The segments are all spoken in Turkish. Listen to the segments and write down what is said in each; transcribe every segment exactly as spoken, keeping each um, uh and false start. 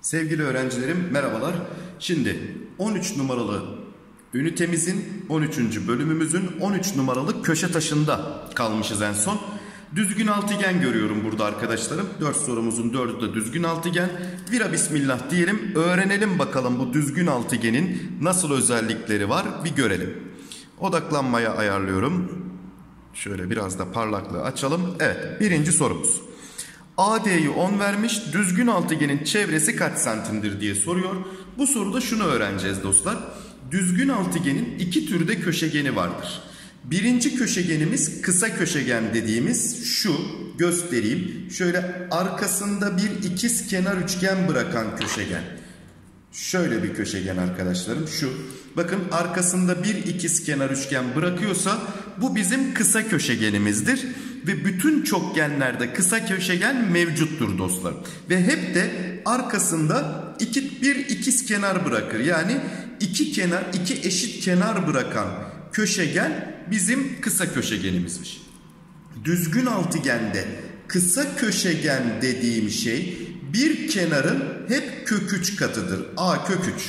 Sevgili öğrencilerim merhabalar. Şimdi on üç numaralı ünitemizin on üçüncü bölümümüzün on üç numaralı köşe taşında kalmışız en son. Düzgün altıgen görüyorum burada arkadaşlarım. dört sorumuzun dördü de düzgün altıgen. Vira bismillah diyelim. Öğrenelim bakalım bu düzgün altıgenin nasıl özellikleri var bir görelim. Odaklanmaya ayarlıyorum. Şöyle biraz da parlaklığı açalım. Evet, birinci sorumuz. A D'yi on vermiş, düzgün altıgenin çevresi kaç santimdir diye soruyor. Bu soruda şunu öğreneceğiz dostlar. Düzgün altıgenin iki türde köşegeni vardır. Birinci köşegenimiz kısa köşegen dediğimiz şu, göstereyim. Şöyle arkasında bir ikiz kenar üçgen bırakan köşegen. Şöyle bir köşegen arkadaşlarım şu. Bakın arkasında bir ikiz kenar üçgen bırakıyorsa bu bizim kısa köşegenimizdir. Ve bütün çokgenlerde kısa köşegen mevcuttur dostlar. Ve hep de arkasında iki, bir ikiz kenar bırakır. Yani iki kenar, iki eşit kenar bırakan köşegen bizim kısa köşegenimizmiş. Düzgün altıgende kısa köşegen dediğim şey bir kenarın hep kök üç katıdır. A kök üç.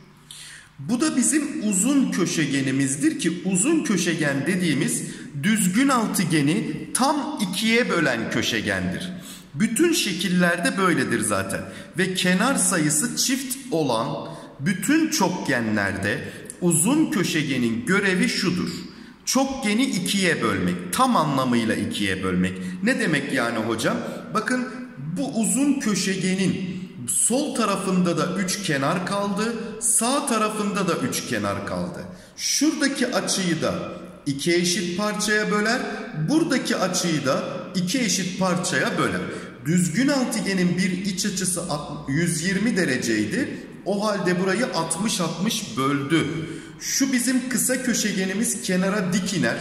Bu da bizim uzun köşegenimizdir ki uzun köşegen dediğimiz düzgün altıgeni tam ikiye bölen köşegendir. Bütün şekillerde böyledir zaten. Ve kenar sayısı çift olan bütün çokgenlerde uzun köşegenin görevi şudur. Çokgeni ikiye bölmek. Tam anlamıyla ikiye bölmek. Ne demek yani hocam? Bakın bu uzun köşegenin sol tarafında da üç kenar kaldı. Sağ tarafında da üç kenar kaldı. Şuradaki açıyı da iki eşit parçaya böler. Buradaki açıyı da iki eşit parçaya böler. Düzgün altıgenin bir iç açısı yüz yirmi dereceydi. O halde burayı altmış altmış böldü. Şu bizim kısa köşegenimiz kenara dik iner.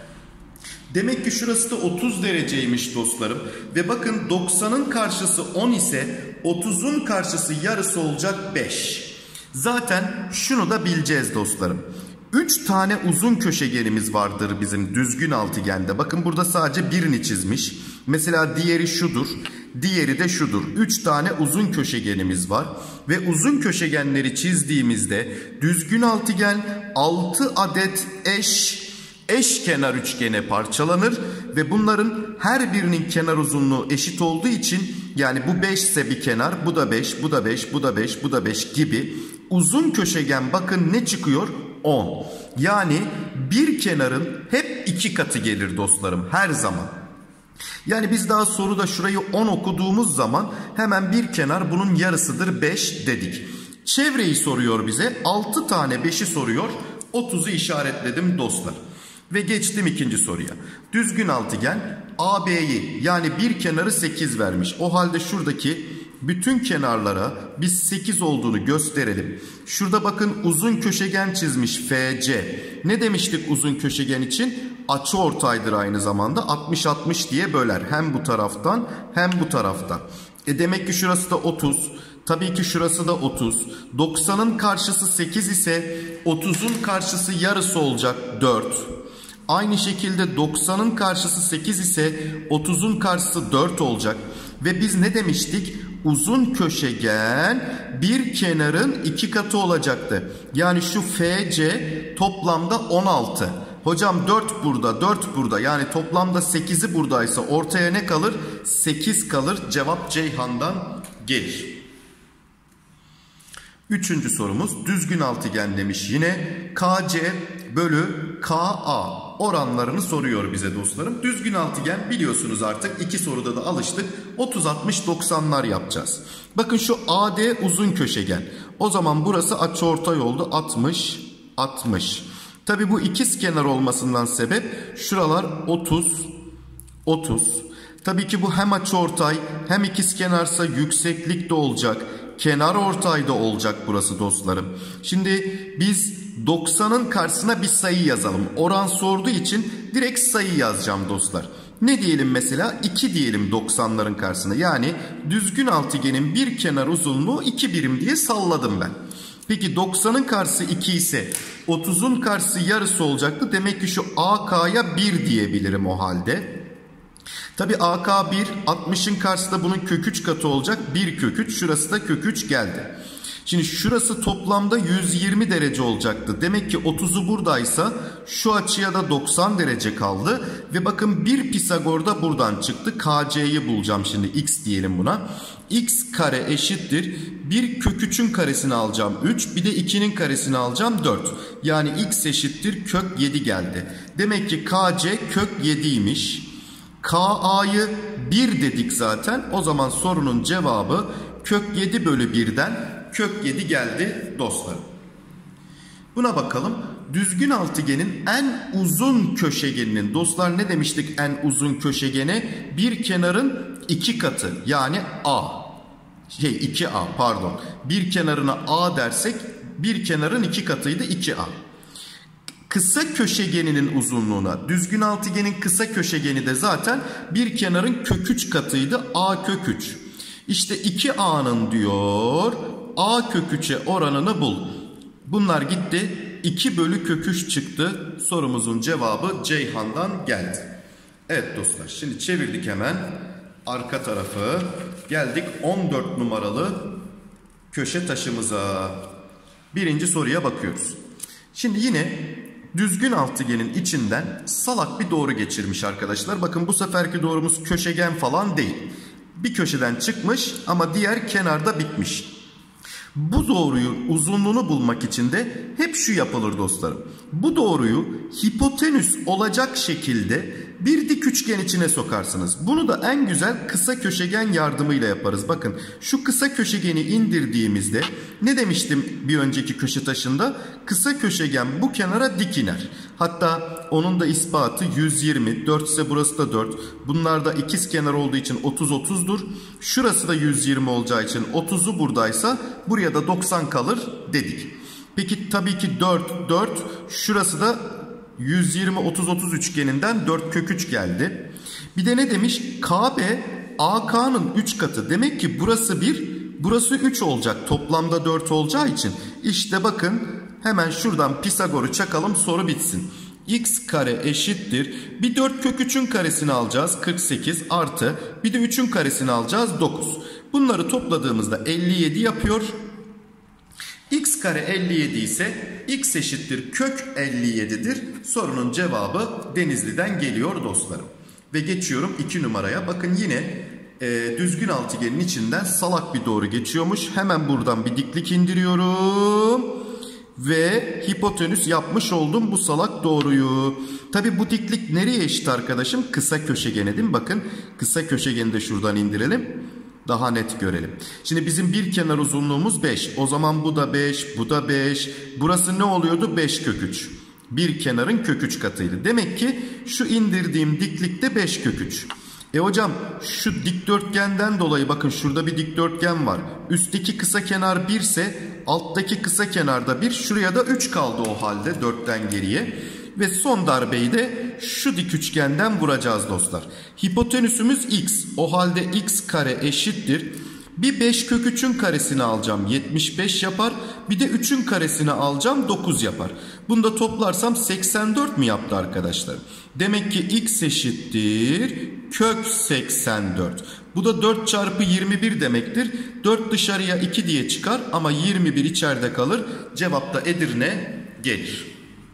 Demek ki şurası da otuz dereceymiş dostlarım. Ve bakın doksanın karşısı on ise otuzun karşısı yarısı olacak beş. Zaten şunu da bileceğiz dostlarım. üç tane uzun köşegenimiz vardır bizim düzgün altıgende. Bakın burada sadece birini çizmiş. Mesela diğeri şudur. Diğeri de şudur. üç tane uzun köşegenimiz var. Ve uzun köşegenleri çizdiğimizde düzgün altıgen altı adet eş eşkenar üçgene parçalanır. Ve bunların her birinin kenar uzunluğu eşit olduğu için yani bu beş ise bir kenar, bu da beş, bu da beş, bu da beş, bu da beş gibi uzun köşegen bakın ne çıkıyor? on. Yani bir kenarın hep iki katı gelir dostlarım her zaman. Yani biz daha soruda şurayı on okuduğumuz zaman hemen bir kenar bunun yarısıdır beş dedik. Çevreyi soruyor bize. altı tane beşi soruyor. otuzu işaretledim dostlar. Ve geçtim ikinci soruya. Düzgün altıgen A B'yi yani bir kenarı sekiz vermiş. O halde şuradaki bütün kenarlara biz sekiz olduğunu gösterelim. Şurada bakın uzun köşegen çizmiş F C. Ne demiştik uzun köşegen için? Açıortaydır aynı zamanda. altmış altmış diye böler. Hem bu taraftan hem bu taraftan. E demek ki şurası da otuz. Tabii ki şurası da otuz. doksanın karşısı sekiz ise otuzun karşısı yarısı olacak dört. Aynı şekilde doksanın karşısı sekiz ise otuzun karşısı dört olacak. Ve biz ne demiştik? Uzun köşegen bir kenarın iki katı olacaktı. Yani şu F C toplamda on altı. Hocam dört burada, dört burada. Yani toplamda sekizi buradaysa ortaya ne kalır? sekiz kalır. Cevap Ceyhan'dan gelir. Üçüncü sorumuz düzgün altıgen demiş yine. K C bölü K A oranlarını soruyor bize dostlarım. Düzgün altıgen biliyorsunuz artık iki soruda da alıştık. otuz altmış doksanlar yapacağız. Bakın şu A D uzun köşegen. O zaman burası açıortay oldu. altmış altmış. Tabi bu ikiz kenar olmasından sebep şuralar otuz otuz. Tabii ki bu hem açıortay hem ikizkenarsa yükseklik de olacak. Kenar ortayda olacak burası dostlarım. Şimdi biz doksanın karşısına bir sayı yazalım. Oran sorduğu için direkt sayı yazacağım dostlar. Ne diyelim mesela? iki diyelim doksanların karşısına. Yani düzgün altıgenin bir kenar uzunluğu iki birim diye salladım ben. Peki doksanın karşısı iki ise otuzun karşısı yarısı olacaktı. Demek ki şu A K'ya bir diyebilirim o halde. Tabi A K bir, altmışın karşısında bunun kök üç katı olacak. bir kök üç, şurası da kök üç geldi. Şimdi şurası toplamda yüz yirmi derece olacaktı. Demek ki otuzu buradaysa şu açıya da doksan derece kaldı. Ve bakın bir Pisagor da buradan çıktı. K C'yi bulacağım şimdi, x diyelim buna. X kare eşittir. bir kök üçün karesini alacağım üç. Bir de ikinin karesini alacağım dört. Yani x eşittir kök yedi geldi. Demek ki K C kök yediymiş. K A'yı bir dedik zaten. O zaman sorunun cevabı kök yedi bölü birden kök yedi geldi dostlarım. Buna bakalım. Düzgün altıgenin en uzun köşegeninin, dostlar ne demiştik en uzun köşegene? Bir kenarın iki katı, yani A. Şey iki A pardon. Bir kenarına A dersek bir kenarın iki katıydı, iki A. Kısa köşegeninin uzunluğuna, düzgün altıgenin kısa köşegeni de zaten bir kenarın kök üç katıydı, A kök üç. İşte iki A'nın diyor A kök üçe oranını bul. Bunlar gitti. iki bölü kök üç çıktı. Sorumuzun cevabı Ceyhan'dan geldi. Evet dostlar, şimdi çevirdik hemen arka tarafı. Geldik on dört numaralı köşe taşımıza. Birinci soruya bakıyoruz. Şimdi yine düzgün altıgenin içinden salak bir doğru geçirmiş arkadaşlar. Bakın bu seferki doğrumuz köşegen falan değil. Bir köşeden çıkmış ama diğer kenarda bitmiş. Bu doğruyu, uzunluğunu bulmak için de hep şu yapılır dostlarım. Bu doğruyu hipotenüs olacak şekilde bir dik üçgen içine sokarsınız. Bunu da en güzel kısa köşegen yardımıyla yaparız. Bakın şu kısa köşegeni indirdiğimizde ne demiştim bir önceki köşe taşında? Kısa köşegen bu kenara dik iner. Hatta onun da ispatı yüz yirmi, dört ise burası da dört. Bunlar da ikiz kenar olduğu için otuz otuzdur. Şurası da yüz yirmi olacağı için otuzu buradaysa buraya da doksan kalır dedik. Peki tabii ki dört, dört, şurası da yüz yirmi, otuz, otuz üçgeninden dört kök üç geldi. Bir de ne demiş? K B A K'nın üç katı. Demek ki burası bir, burası üç olacak. Toplamda dört olacağı için. İşte bakın hemen şuradan Pisagor'u çakalım, soru bitsin. X kare eşittir. Bir dört kök üçün karesini alacağız. kırk sekiz artı. Bir de üçün karesini alacağız. dokuz. Bunları topladığımızda elli yedi yapıyor. X kare elli yedi ise x eşittir kök elli yedidir. Sorunun cevabı Denizli'den geliyor dostlarım. Ve geçiyorum iki numaraya. Bakın yine e, düzgün altıgenin içinden salak bir doğru geçiyormuş. Hemen buradan bir diklik indiriyorum. Ve hipotenüs yapmış oldum bu salak doğruyu. Tabi bu diklik nereye eşit arkadaşım? Kısa köşegene değil mi? Bakın kısa köşegeni de şuradan indirelim. Daha net görelim. Şimdi bizim bir kenar uzunluğumuz beş. O zaman bu da beş, bu da beş. Burası ne oluyordu? beş kök üç. Bir kenarın kök üç katıydı. Demek ki şu indirdiğim diklikte beş kök üç. E hocam şu dikdörtgenden dolayı bakın şurada bir dikdörtgen var. Üstteki kısa kenar bir ise alttaki kısa kenarda bir. Şuraya da üç kaldı o halde dörtten geriye. Ve son darbeyi de şu dik üçgenden vuracağız dostlar. Hipotenüsümüz x. O halde x kare eşittir. Bir beş kök üçün karesini alacağım. yetmiş beş yapar. Bir de üçün karesini alacağım. dokuz yapar. Bunu da toplarsam seksen dört mi yaptı arkadaşlar? Demek ki x eşittir kök seksen dört. Bu da dört çarpı yirmi bir demektir. dört dışarıya iki diye çıkar ama yirmi bir içeride kalır. Cevap da Edirne gelir.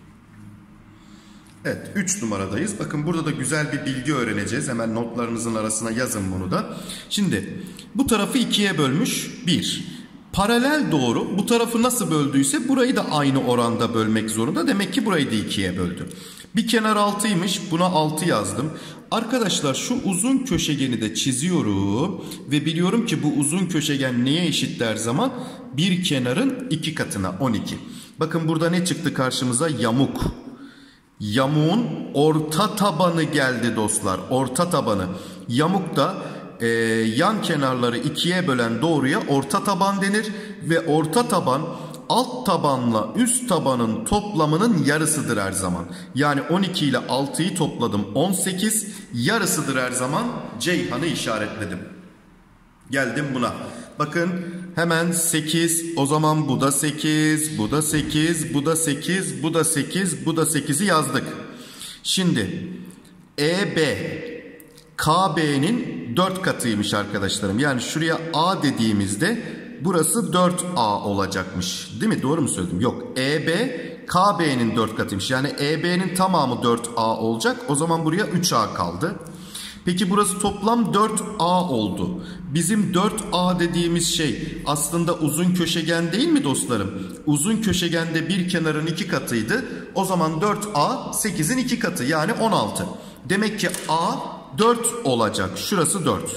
Evet, üç numaradayız. Bakın burada da güzel bir bilgi öğreneceğiz. Hemen notlarınızın arasına yazın bunu da. Şimdi bu tarafı ikiye bölmüş bir. Paralel doğru bu tarafı nasıl böldüyse burayı da aynı oranda bölmek zorunda. Demek ki burayı da ikiye böldü. Bir kenar altıymış, buna altı yazdım. Arkadaşlar şu uzun köşegeni de çiziyorum. Ve biliyorum ki bu uzun köşegen neye eşit der zaman? Bir kenarın iki katına, on iki. Bakın burada ne çıktı karşımıza? Yamuk. Yamuğun orta tabanı geldi dostlar. Orta tabanı. Yamuk da e, yan kenarları ikiye bölen doğruya orta taban denir. Ve orta taban alt tabanla üst tabanın toplamının yarısıdır her zaman. Yani on iki ile altıyı topladım, on sekiz. Yarısıdır her zaman. Ceyhan'ı işaretledim. Geldim buna. Bakın hemen sekiz, o zaman bu da sekiz, bu da sekiz, bu da sekiz, bu da sekiz, bu da sekizi yazdık. Şimdi E B K B'nin dört katıymış arkadaşlarım. Yani şuraya A dediğimizde burası dört A olacakmış. Değil mi? Doğru mu söyledim? Yok. E B K B'nin dört katıymış. Yani E B'nin tamamı dört A olacak. O zaman buraya üç A kaldı. Peki burası toplam dört A oldu. Bizim dört A dediğimiz şey aslında uzun köşegen değil mi dostlarım? Uzun köşegende bir kenarın iki katıydı. O zaman dört A sekizin iki katı, yani on altı. Demek ki A dört olacak. Şurası dört.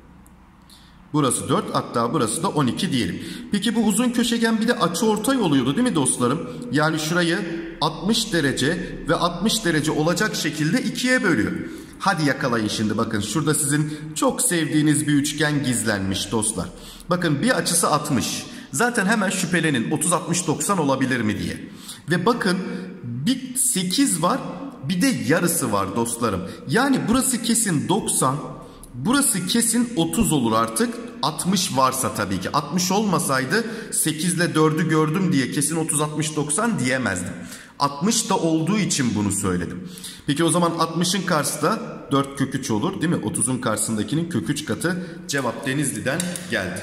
Burası dört, hatta burası da on iki diyelim. Peki bu uzun köşegen bir de açıortay oluyordu değil mi dostlarım? Yani şurayı altmış derece ve altmış derece olacak şekilde ikiye bölüyor. Hadi yakalayın şimdi, bakın şurada sizin çok sevdiğiniz bir üçgen gizlenmiş dostlar. Bakın bir açısı altmış. Zaten hemen şüphelenin otuz altmış doksan olabilir mi diye. Ve bakın bir sekiz var, bir de yarısı var dostlarım. Yani burası kesin doksan. Burası kesin otuz olur artık. altmış varsa tabii ki. altmış olmasaydı sekiz ile dördü gördüm diye kesin otuz altmış doksan diyemezdim. altmış da olduğu için bunu söyledim. Peki o zaman altmışın karşısı da dört kök üç olur değil mi? otuzun karşısındakinin kök üç katı. Cevap Denizli'den geldi.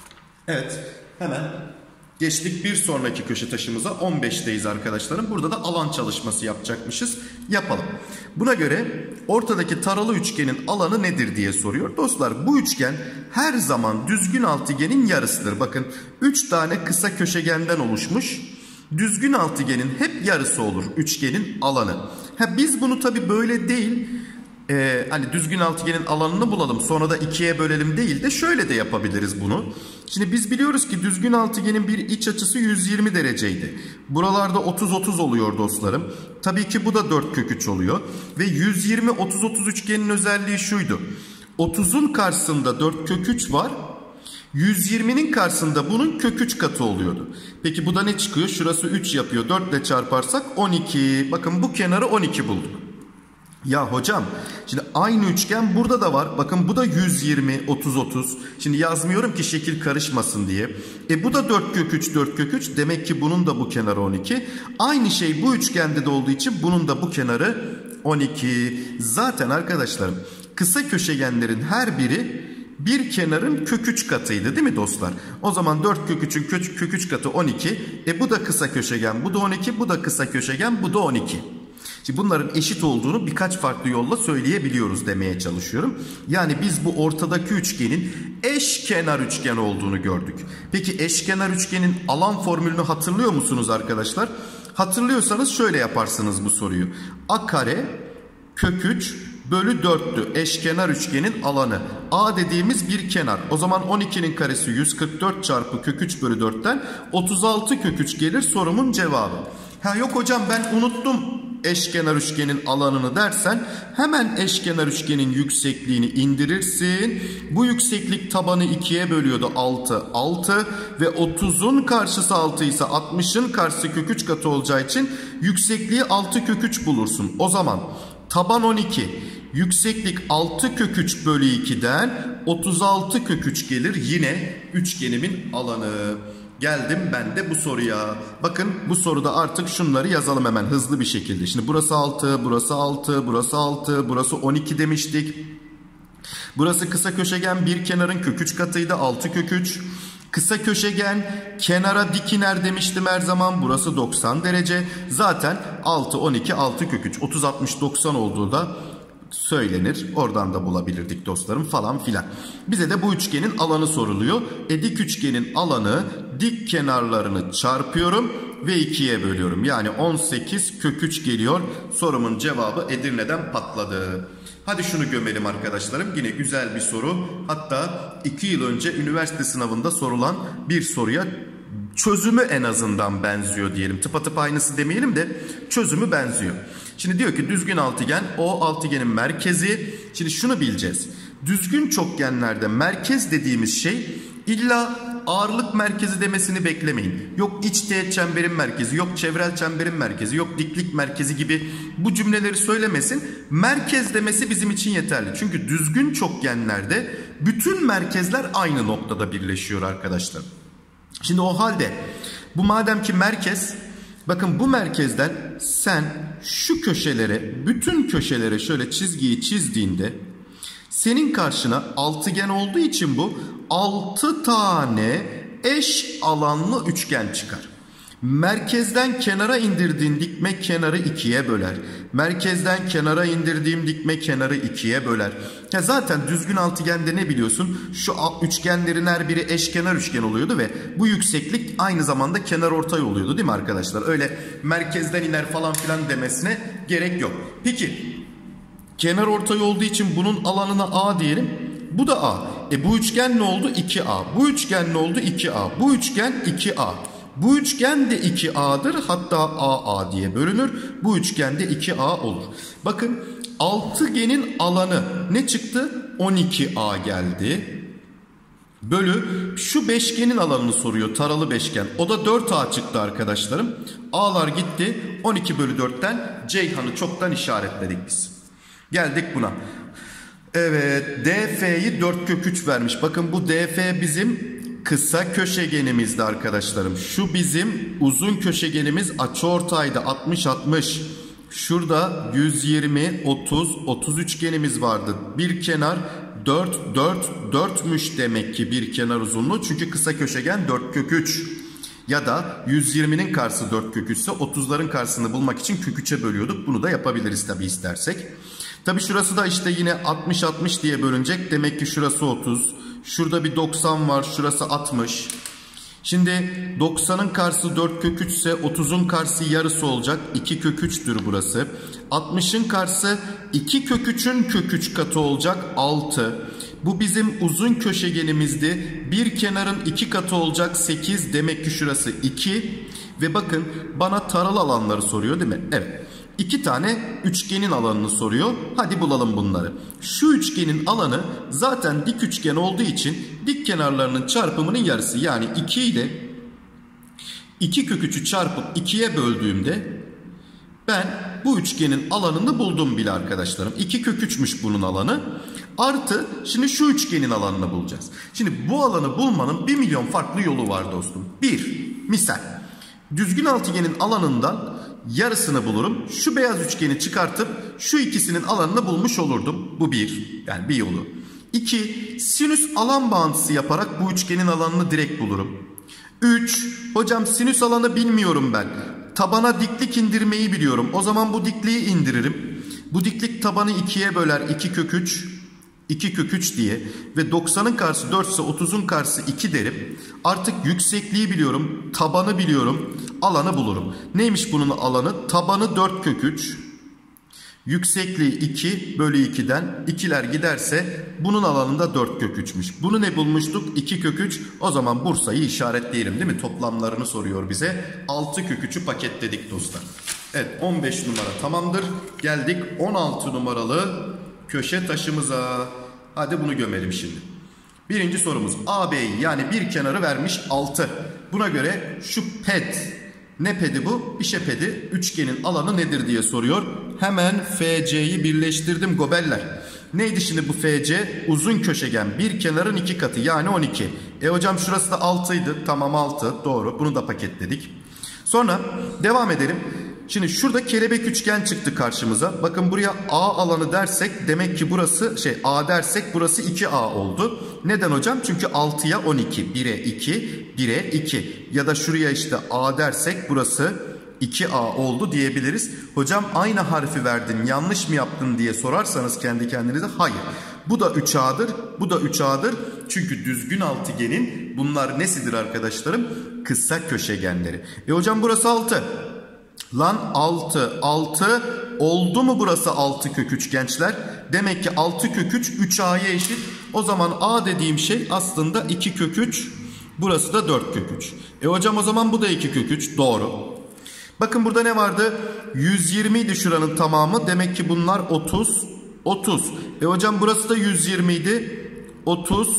Evet, hemen geçtik bir sonraki köşe taşımıza. on beşteyiz arkadaşlarım. Burada da alan çalışması yapacakmışız. Yapalım. Buna göre ortadaki taralı üçgenin alanı nedir diye soruyor. Dostlar bu üçgen her zaman düzgün altıgenin yarısıdır. Bakın üç tane kısa köşegenden oluşmuş. Düzgün altıgenin hep yarısı olur üçgenin alanı. Ha, biz bunu tabi böyle değil, Ee, hani düzgün altıgenin alanını bulalım sonra da ikiye bölelim değil de şöyle de yapabiliriz bunu. Şimdi biz biliyoruz ki düzgün altıgenin bir iç açısı yüz yirmi dereceydi. Buralarda otuz otuz oluyor dostlarım. Tabii ki bu da dört kök üç oluyor. Ve yüz yirmi otuz otuz üçgenin özelliği şuydu. otuzun karşısında dört kök üç var. yüz yirminin karşısında bunun kök üç katı oluyordu. Peki bu da ne çıkıyor? Şurası üç yapıyor. dört ile çarparsak on iki. Bakın bu kenarı on iki bulduk. Ya hocam şimdi aynı üçgen burada da var. Bakın bu da yüz yirmi otuz otuz. Şimdi yazmıyorum ki şekil karışmasın diye. E bu da dört kök üç dört kök üç. Demek ki bunun da bu kenarı on iki. Aynı şey bu üçgende de olduğu için bunun da bu kenarı on iki. Zaten arkadaşlarım kısa köşegenlerin her biri bir kenarın kök üç katıydı değil mi dostlar? O zaman dört kök üçün kök üç katı on iki. E bu da kısa köşegen, bu da on iki, bu da kısa köşegen, bu da on iki. Şimdi bunların eşit olduğunu birkaç farklı yolla söyleyebiliyoruz demeye çalışıyorum. Yani biz bu ortadaki üçgenin eşkenar üçgen olduğunu gördük. Peki eşkenar üçgenin alan formülünü hatırlıyor musunuz arkadaşlar? Hatırlıyorsanız şöyle yaparsınız bu soruyu. A kare kök üç bölü dörttü eşkenar üçgenin alanı. A dediğimiz bir kenar. O zaman on ikinin karesi yüz kırk dört çarpı kök üç bölü dörtten otuz altı kök üç gelir sorumun cevabı. Ha yok hocam ben unuttum eşkenar üçgenin alanını dersen hemen eşkenar üçgenin yüksekliğini indirirsin. Bu yükseklik tabanı ikiye bölüyordu, altı altı ve otuzun karşısı altı ise altmışın karşısı kök üç katı olacağı için yüksekliği altı kök üç bulursun. O zaman taban on iki, yükseklik altı kök üç bölü iki'den otuz altı kök üç gelir yine üçgenimin alanı. Geldim ben de bu soruya. Bakın bu soruda artık şunları yazalım hemen hızlı bir şekilde. Şimdi burası altı, burası altı, burası altı, burası on iki demiştik. Burası kısa köşegen bir kenarın kök üç katıydı, altı kök üç. Kısa köşegen kenara dik iner demiştim her zaman. Burası doksan derece. Zaten altı, on iki, altı kök üç. otuz, altmış, doksan olduğu da söylenir. Oradan da bulabilirdik dostlarım falan filan. Bize de bu üçgenin alanı soruluyor. E dik üçgenin alanı dik kenarlarını çarpıyorum ve ikiye bölüyorum. Yani on sekiz kök üç geliyor. Sorumun cevabı Edirne'den patladı. Hadi şunu gömelim arkadaşlarım. Yine güzel bir soru. Hatta iki yıl önce üniversite sınavında sorulan bir soruya çözümü en azından benziyor diyelim. Tıpatıp aynısı demeyelim de çözümü benziyor. Şimdi diyor ki düzgün altıgen o altıgenin merkezi. Şimdi şunu bileceğiz. Düzgün çokgenlerde merkez dediğimiz şey illa ağırlık merkezi demesini beklemeyin. Yok iç teğet çemberin merkezi, yok çevrel çemberin merkezi, yok diklik merkezi gibi bu cümleleri söylemesin. Merkez demesi bizim için yeterli. Çünkü düzgün çokgenlerde bütün merkezler aynı noktada birleşiyor arkadaşlar. Şimdi o halde bu madem ki merkez, bakın bu merkezden sen şu köşelere, bütün köşelere şöyle çizgiyi çizdiğinde Senin karşına altıgen olduğu için bu altı tane eş alanlı üçgen çıkar. Merkezden kenara indirdiğin dikme kenarı ikiye böler. Merkezden kenara indirdiğim dikme kenarı ikiye böler. Ya zaten düzgün altıgende ne biliyorsun? Şu üçgenlerin her biri eşkenar üçgen oluyordu ve bu yükseklik aynı zamanda kenarortay oluyordu değil mi arkadaşlar? Öyle merkezden iner falan filan demesine gerek yok. Peki kenarortay olduğu için bunun alanına A diyelim. Bu da A. E bu üçgen ne oldu? iki A. Bu üçgen ne oldu? iki A. Bu üçgen iki A. Bu üçgen de iki A'dır. Hatta A A diye bölünür. Bu üçgen de iki A olur. Bakın altıgenin alanı ne çıktı? on iki A geldi. Bölü şu beşgenin alanını soruyor. Taralı beşgen. O da dört A çıktı arkadaşlarım. A'lar gitti. on iki bölü dörtten Ceyhan'ı çoktan işaretledik biz. Geldik buna. Evet, D F'yi dört kök üç vermiş. Bakın bu D F bizim kısa köşegenimizdi arkadaşlarım. Şu bizim uzun köşegenimiz açıortayda altmış altmış. Şurada yüz yirmi, otuz, otuz üçgenimiz vardı. Bir kenar dört, dört, dörtmüş demek ki bir kenar uzunluğu. Çünkü kısa köşegen dört kök üç. Ya da yüz yirminin karşısı dört kök üç ise otuzların karşısını bulmak için kök üçe bölüyorduk. Bunu da yapabiliriz tabi istersek. Tabi şurası da işte yine altmış altmış diye bölünecek. Demek ki şurası otuz. Şurada bir doksan var. Şurası altmış. Şimdi doksanın karşısı dört kök üç ise otuzun karşısı yarısı olacak. iki kök üç'tür burası. altmışın karşısı iki kök üçün kök üç katı olacak. altı. Bu bizim uzun köşegenimizdi. Bir kenarın iki katı olacak. sekiz. Demek ki şurası iki. Ve bakın bana taralı alanları soruyor değil mi? Evet. İki tane üçgenin alanını soruyor. Hadi bulalım bunları. Şu üçgenin alanı zaten dik üçgen olduğu için dik kenarlarının çarpımının yarısı. Yani iki ile iki kök üç'ü çarpıp ikiye böldüğümde ben bu üçgenin alanını buldum bile arkadaşlarım. iki kök üç'müş bunun alanı. Artı şimdi şu üçgenin alanını bulacağız. Şimdi bu alanı bulmanın bir milyon farklı yolu var dostum. Bir, misal düzgün altıgenin alanından yarısını bulurum. Şu beyaz üçgeni çıkartıp şu ikisinin alanını bulmuş olurdum. Bu bir. Yani bir yolu. İki. Sinüs alan bağıntısı yaparak bu üçgenin alanını direkt bulurum. Üç. Hocam sinüs alanı bilmiyorum ben. Tabana diklik indirmeyi biliyorum. O zaman bu dikliği indiririm. Bu diklik tabanı ikiye böler. iki kök üç. iki kök üç diye ve doksanın karşısı dört ise otuzun karşısı iki derim. Artık yüksekliği biliyorum, tabanı biliyorum, alanı bulurum. Neymiş bunun alanı? Tabanı dört kök üç, yüksekliği iki bölü iki'den ikiler giderse bunun alanında dört kök üç'müş. Bunu ne bulmuştuk? iki kök üç. O zaman Bursa'yı işaretleyelim değil mi? Toplamlarını soruyor bize. altı kök üç'ü paketledik dostlar. Evet, on beş numara tamamdır. Geldik on altı numaralı köşe taşımıza. Hadi bunu gömelim şimdi. Birinci sorumuz A B'yi yani bir kenarı vermiş altı. Buna göre şu ped, ne pedi bu? İşe pedi. Üçgenin alanı nedir diye soruyor. Hemen F C'yi birleştirdim gobeller. Neydi şimdi bu F C? Uzun köşegen. Bir kenarın iki katı yani on iki. E hocam şurası da altıydı. Tamam altı. Doğru. Bunu da paketledik. Sonra devam edelim. Şimdi şurada kelebek üçgen çıktı karşımıza. Bakın buraya A alanı dersek demek ki burası şey A dersek burası iki A oldu. Neden hocam? Çünkü altıya on iki. bire iki, bire iki. Ya da şuraya işte A dersek burası iki A oldu diyebiliriz. Hocam aynı harfi verdin, yanlış mı yaptın diye sorarsanız kendi kendinize hayır. Bu da üç A'dır, bu da üç A'dır. Çünkü düzgün altıgenin bunlar nesidir arkadaşlarım? Kısa köşegenleri. E hocam burası altı. Lan altı, altı oldu mu burası altı kök üç gençler? Demek ki altı kök üç üç A'ya eşit. O zaman A dediğim şey aslında iki kök üç. Burası da dört kök üç. E hocam o zaman bu da iki kök üç. Doğru. Bakın burada ne vardı? yüz yirmi idi şuranın tamamı. Demek ki bunlar otuz, otuz. E hocam burası da yüz yirmi idi. otuz,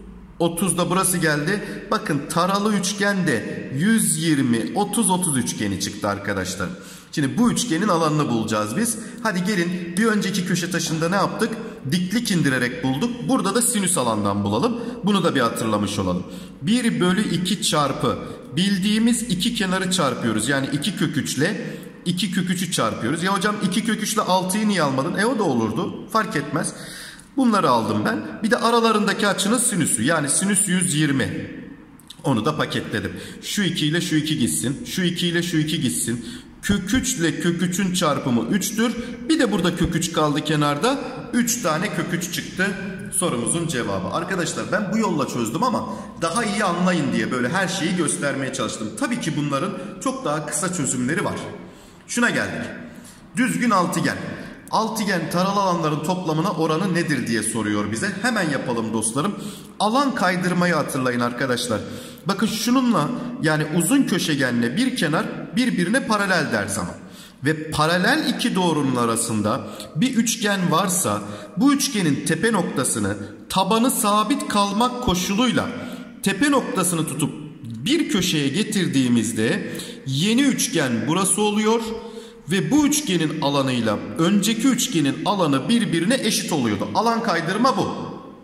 otuz da burası geldi. Bakın taralı üçgende yüz yirmi, otuz, otuz üçgeni çıktı arkadaşlar. Şimdi bu üçgenin alanını bulacağız biz. Hadi gelin bir önceki köşe taşında ne yaptık? Diklik indirerek bulduk. Burada da sinüs alandan bulalım. Bunu da bir hatırlamış olalım. bir bölü iki çarpı bildiğimiz iki kenarı çarpıyoruz. Yani iki kök üç ile iki kök üç'ü çarpıyoruz. Ya hocam iki kök üç ile altıyı niye almadın? E o da olurdu. Fark etmez. Bunları aldım ben. Bir de aralarındaki açının sinüsü, yani sinüs yüz yirmi. Onu da paketledim. Şu iki ile şu iki gitsin. Şu iki ile şu iki gitsin. Kök üç ile kök üçün çarpımı üçtür. Bir de burada kök üç kaldı kenarda. üç tane kök üç çıktı sorumuzun cevabı. Arkadaşlar ben bu yolla çözdüm ama daha iyi anlayın diye böyle her şeyi göstermeye çalıştım. Tabii ki bunların çok daha kısa çözümleri var. Şuna geldik. Düzgün altıgen. Altıgen taralı alanların toplamına oranı nedir diye soruyor bize. Hemen yapalım dostlarım. Alan kaydırmayı hatırlayın arkadaşlar. Bakın şununla, yani uzun köşegenle bir kenar birbirine paralel der zaman. Ve paralel iki doğrunun arasında bir üçgen varsa bu üçgenin tepe noktasını tabanı sabit kalmak koşuluyla tepe noktasını tutup bir köşeye getirdiğimizde yeni üçgen burası oluyor. Ve bu üçgenin alanıyla önceki üçgenin alanı birbirine eşit oluyordu. Alan kaydırma bu.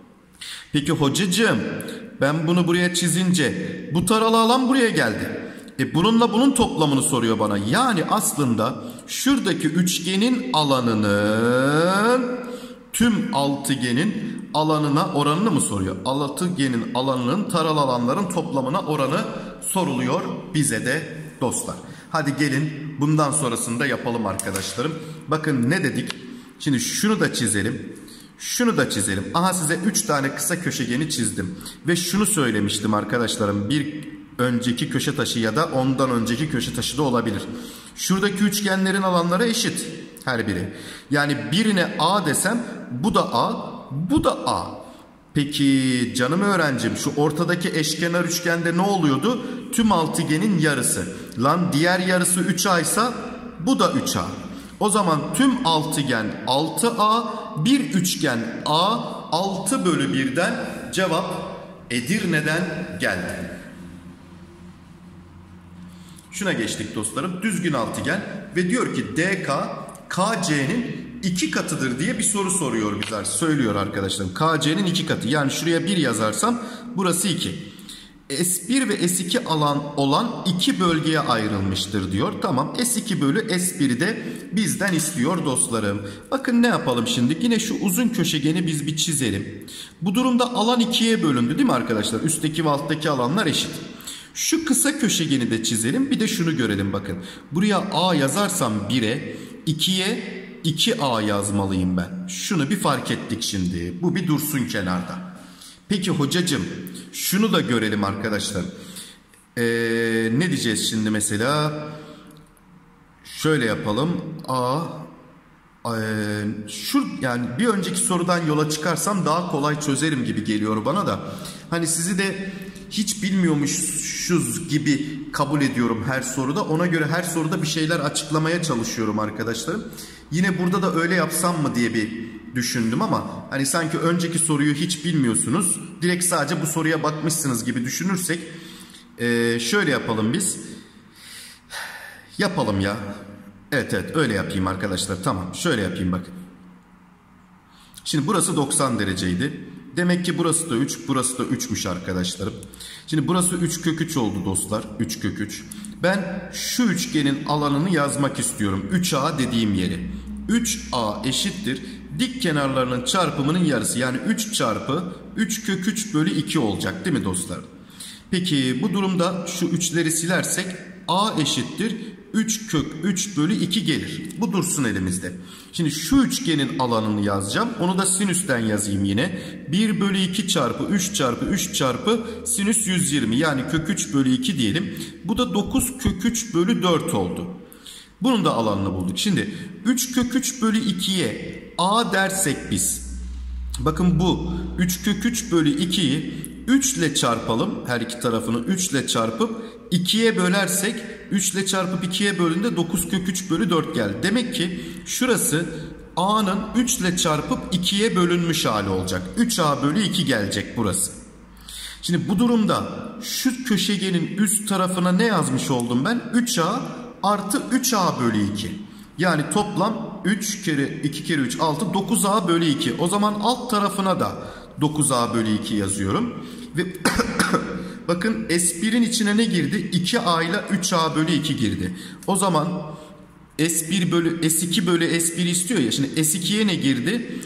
Peki hocacığım, ben bunu buraya çizince bu taralı alan buraya geldi. E bununla bunun toplamını soruyor bana. Yani aslında şuradaki üçgenin alanının tüm altıgenin alanına oranını mı soruyor? Altıgenin alanının taralı alanların toplamına oranı soruluyor bize de dostlar. Hadi gelin bundan sonrasını da yapalım arkadaşlarım. Bakın ne dedik? Şimdi şunu da çizelim. Şunu da çizelim. Aha size üç tane kısa köşegeni çizdim. Ve şunu söylemiştim arkadaşlarım. Bir önceki köşe taşı ya da ondan önceki köşe taşı da olabilir. Şuradaki üçgenlerin alanları eşit her biri. Yani birine A desem bu da A, bu da A. Peki canım öğrencim, şu ortadaki eşkenar üçgende ne oluyordu? Tüm altıgenin yarısı. Lan diğer yarısı üç A ise bu da üç A. O zaman tüm altıgen altı A, bir üçgen A, altı bölü birden cevap Edirne'den geldi. Şuna geçtik dostlarım. Düzgün altıgen ve diyor ki D K K C'nin iki katıdır diye bir soru soruyor bizler. Söylüyor arkadaşlarım. K C'nin iki katı. Yani şuraya bir yazarsam burası iki. S bir ve S iki alan olan iki bölgeye ayrılmıştır diyor. Tamam, S iki bölü S bir'i de bizden istiyor dostlarım. Bakın ne yapalım şimdi? Yine şu uzun köşegeni biz bir çizelim. Bu durumda alan ikiye bölündü değil mi arkadaşlar? Üstteki ve alttaki alanlar eşit. Şu kısa köşegeni de çizelim. Bir de şunu görelim bakın. Buraya A yazarsam bire, ikiye iki A yazmalıyım ben. Şunu bir fark ettik şimdi. Bu bir dursun kenarda. Peki hocacığım, şunu da görelim arkadaşlar. Ee, ne diyeceğiz şimdi mesela? Şöyle yapalım. A, e, şu yani bir önceki sorudan yola çıkarsam daha kolay çözerim gibi geliyor bana da. Hani sizi de hiç bilmiyormuşuz gibi kabul ediyorum her soruda. Ona göre her soruda bir şeyler açıklamaya çalışıyorum arkadaşlarım. Yine burada da öyle yapsam mı diye bir düşündüm ama hani sanki önceki soruyu hiç bilmiyorsunuz. Direkt sadece bu soruya bakmışsınız gibi düşünürsek ee, şöyle yapalım biz. Yapalım ya. Evet evet öyle yapayım arkadaşlar. Tamam, şöyle yapayım bakın. Şimdi burası doksan dereceydi. Demek ki burası da üç, burası da üçmüş arkadaşlarım. Şimdi burası üç kök üç oldu dostlar. üç kök üç. Ben şu üçgenin alanını yazmak istiyorum. üç A dediğim yeri. üç A eşittir dik kenarlarının çarpımının yarısı. Yani üç çarpı üç kök üç bölü iki olacak değil mi dostlar? Peki bu durumda şu üçleri silersek A eşittir üç kök üç bölü iki gelir. Bu dursun elimizde. Şimdi şu üçgenin alanını yazacağım. Onu da sinüsten yazayım yine. bir bölü iki çarpı üç çarpı üç çarpı sinüs yüz yirmi. Yani kök üç bölü iki diyelim. Bu da dokuz kök üç bölü dört oldu. Bunun da alanını bulduk. Şimdi üç kök üç bölü ikiye A dersek biz. Bakın bu üç kök üç bölü ikiyi üç ile çarpalım. Her iki tarafını üç ile çarpıp ikiye bölersek üç ile çarpıp ikiye bölündüğünde dokuz kök üç bölü dört geldi. Demek ki şurası A'nın üç ile çarpıp ikiye bölünmüş hali olacak. üç A bölü iki gelecek burası. Şimdi bu durumda şu köşegenin üst tarafına ne yazmış oldum ben? üç A artı üç A bölü iki. Yani toplam üç kere iki kere üç altı, dokuz A bölü iki. O zaman alt tarafına da dokuz A bölü iki yazıyorum. Ve bakın S bir'in içine ne girdi? iki A ile üç A bölü iki girdi. O zaman S bir bölü S iki bölü S bir istiyor ya. Şimdi S ikiye ne girdi?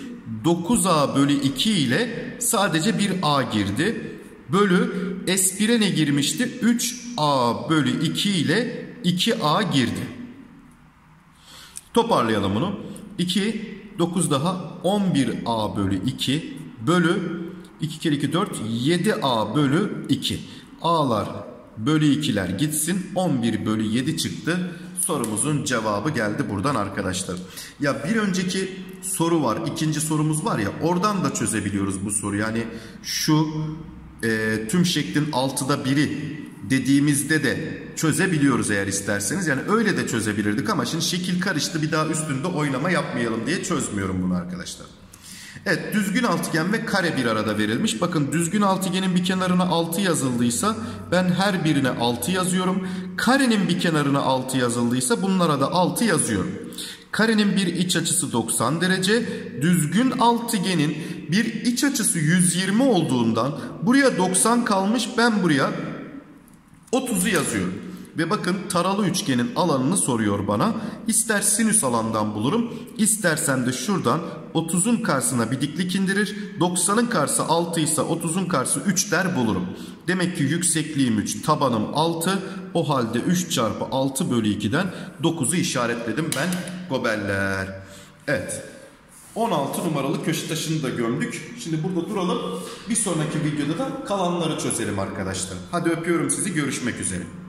dokuz a bölü iki ile sadece bir a girdi. Bölü S bir'e ne girmişti? üç a bölü iki ile iki a girdi. Toparlayalım bunu. iki, dokuz daha on bir a bölü iki bölü iki kere iki dört, yedi a bölü iki. A'lar bölü ikiler gitsin. on bir bölü yedi çıktı. Sorumuzun cevabı geldi buradan arkadaşlar. Ya bir önceki soru var. İkinci sorumuz var ya, oradan da çözebiliyoruz bu soruyu. Yani şu e, tüm şeklin altıda biri dediğimizde de çözebiliyoruz eğer isterseniz. Yani öyle de çözebilirdik ama şimdi şekil karıştı, bir daha üstünde oynama yapmayalım diye çözmüyorum bunu arkadaşlar. Evet, düzgün altıgen ve kare bir arada verilmiş. Bakın, düzgün altıgenin bir kenarına altı yazıldıysa ben her birine altı yazıyorum. Karenin bir kenarına altı yazıldıysa bunlara da altı yazıyorum. Karenin bir iç açısı doksan derece. Düzgün altıgenin bir iç açısı yüz yirmi olduğundan buraya doksan kalmış, ben buraya otuzu yazıyorum. Ve bakın, taralı üçgenin alanını soruyor bana. İster sinüs alandan bulurum, istersen de şuradan otuzun karşısına bir diklik indirir. doksanın karşısı altı ise otuzun karşısı üç der bulurum. Demek ki yüksekliğim üç, tabanım altı. O halde üç çarpı altı bölü iki'den dokuzu işaretledim ben gobeller. Evet. on altı numaralı köşe taşını da gömdük. Şimdi burada duralım. Bir sonraki videoda da kalanları çözelim arkadaşlar. Hadi öpüyorum sizi. Görüşmek üzere.